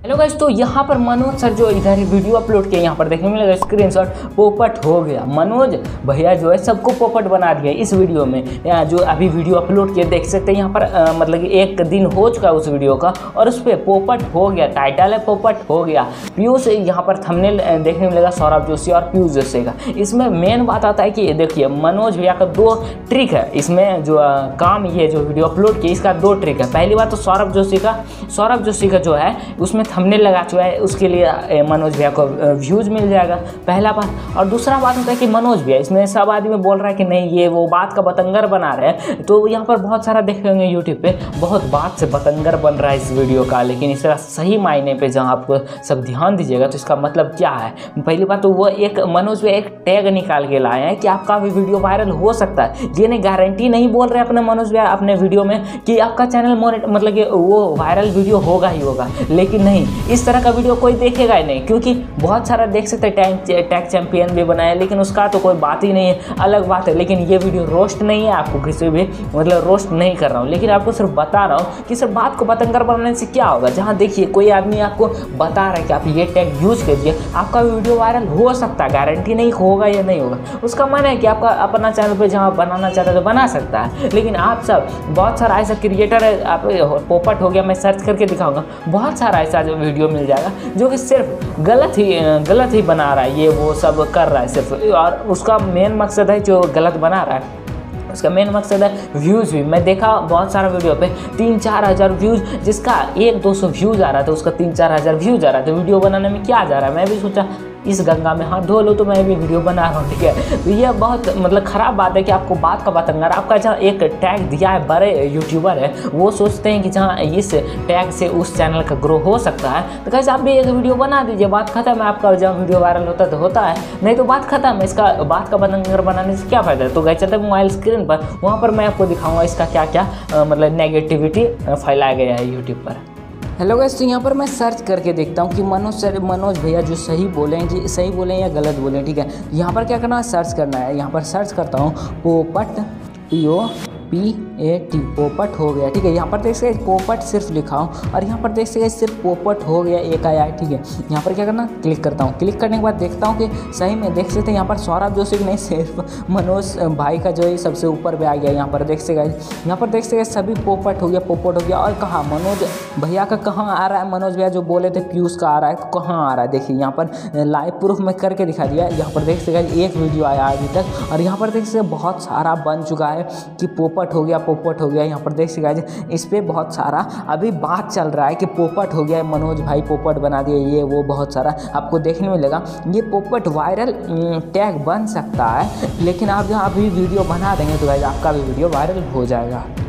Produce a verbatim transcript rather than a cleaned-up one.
Hello guys, तो यहाँ पर मनोज सर जो इधर वीडियो अपलोड किया, यहाँ पर देखने में लगा स्क्रीनशॉट पोपट हो गया। मनोज भैया जो है सबको पोपट बना दिया इस वीडियो में। यहाँ जो अभी वीडियो अपलोड किया देख सकते हैं, यहाँ पर आ, मतलब कि एक दिन हो चुका है उस वीडियो का और उस पर पोपट हो गया, टाइटल है पोपट हो गया। पीयूष यहाँ पर थंबनेल देखने में लगा सौरभ जोशी और पीयूष जोशी का। इसमें मेन बात आता है कि देखिए मनोज भैया का दो ट्रिक है इसमें जो आ, काम ये जो वीडियो अपलोड किया इसका दो ट्रिक है। पहली बात तो सौरभ जोशी का सौरभ जोशी का जो है उसमें थंबनेल लगा चुका है, उसके लिए मनोज भैया को व्यूज़ मिल जाएगा, पहला बात। और दूसरा बात होता है कि मनोज भैया इसमें सब आदमी बोल रहा है कि नहीं ये वो बात का बतंगर बना रहे हैं, तो यहाँ पर बहुत सारा देख होंगे यूट्यूब पे बहुत बात से बतंगर बन रहा है इस वीडियो का। लेकिन इसका सही मायने पे जहाँ आपको सब ध्यान दीजिएगा तो इसका मतलब क्या है। पहली बात तो वो एक मनोज भैया एक टैग निकाल के लाए हैं कि आपका भी वीडियो वायरल हो सकता है। ये नहीं गारंटी नहीं बोल रहे अपने मनोज भैया अपने वीडियो में कि आपका चैनल मतलब कि वो वायरल वीडियो होगा ही होगा, लेकिन नहीं इस तरह का वीडियो कोई देखेगा ही नहीं, क्योंकि बहुत सारा देख सकते हैं टैग टैग चैंपियन भी बनाया लेकिन उसका तो कोई बात ही नहीं है, अलग बात है। लेकिन ये वीडियो रोस्ट नहीं है, आपको किसी भी मतलब रोस्ट नहीं कर रहा हूँ, लेकिन आपको सिर्फ बता रहा हूँ कि सिर्फ बात को बतंगर बनाने से क्या होगा। जहाँ देखिए कोई आदमी आपको बता रहा है कि आप ये टैग यूज़ कीजिए, आपका वीडियो वायरल हो सकता है, गारंटी नहीं होगा या नहीं होगा। उसका मन है कि आपका अपना चैनल पर जहाँ बनाना चाहता है तो बना सकता है। लेकिन आप सब बहुत सारा ऐसा क्रिएटर है, आप पोपट हो गया, मैं सर्च करके दिखाऊंगा, बहुत सारा ऐसा जो वीडियो मिल जाएगा जो कि सिर्फ गलत ही गलत ही बना रहा है, ये वो सब कर रहा है सिर्फ, और उसका मेन मकसद है जो गलत बना रहा है उसका मेन मकसद है व्यूज़ भी। मैं देखा बहुत सारा वीडियो पे तीन चार हज़ार व्यूज़, जिसका एक दो सौ व्यूज़ आ रहा था उसका तीन चार हज़ार व्यूज़ आ रहा था। वीडियो बनाने में क्या जा रहा है, मैं भी सोचा इस गंगा में हाथ धो लो तो मैं भी वीडियो बना रहा हूँ, ठीक है। तो ये बहुत मतलब ख़राब बात है कि आपको बात का बतंगर, आपका जहाँ एक टैग दिया है, बड़े यूट्यूबर है वो सोचते हैं कि जहाँ इस टैग से उस चैनल का ग्रो हो सकता है तो कैसे आप भी एक वीडियो बना दीजिए, बात खत्म है। आपका जहाँ वीडियो वायरल होता है तो होता है, नहीं तो बात खत्म है। इसका बात का बतंगर बनाने से क्या फ़ायदा है। तो गए चलते मोबाइल स्क्रीन पर, वहाँ पर मैं आपको दिखाऊँगा इसका क्या क्या मतलब नेगेटिविटी फैलाया गया है यूट्यूब पर। हेलो गाइस, तो यहाँ पर मैं सर्च करके देखता हूँ कि मनोज सर मनोज भैया जो सही बोले हैं कि सही बोले हैं या गलत बोले हैं, ठीक है। यहाँ पर क्या करना है, सर्च करना है। यहाँ पर सर्च करता हूँ पोपट, P O P A T, पोपट हो गया, ठीक है। यहाँ पर देख सकते पोपट सिर्फ लिखा हूँ और यहाँ पर देख सकते सिर्फ पोपट हो गया एक आया है, ठीक है। यहाँ पर क्या करना, क्लिक करता हूँ। क्लिक करने के बाद देखता हूँ कि सही में देख सकते हैं यहाँ पर सौरभ जोशी नहीं सिर्फ मनोज भाई का जो है सबसे ऊपर पे आ गया। यहाँ पर देख सकते यहाँ पर देख सकते सभी पोपट हो गया पोपट हो गया। और कहाँ मनोज भैया का कहाँ आ रहा है, मनोज भैया जो बोले थे पीयूष का आ रहा है तो कहाँ आ रहा है, देखिए यहाँ पर लाइव प्रूफ में करके दिखा दिया। यहाँ पर देख सकते एक वीडियो आया अभी तक और यहाँ पर देख सकते बहुत सारा बन चुका है कि पोपट हो गया पोपट हो गया। यहाँ पर देख सकते इस पर बहुत सारा अभी बात चल रहा है कि पोपट हो गया, मनोज भाई पोपट बना दिए, ये वो बहुत सारा आपको देखने में लगा। ये पोपट वायरल टैग बन सकता है, लेकिन आप जहाँ अभी वीडियो बना देंगे तो गाइस आपका भी वीडियो वायरल हो जाएगा।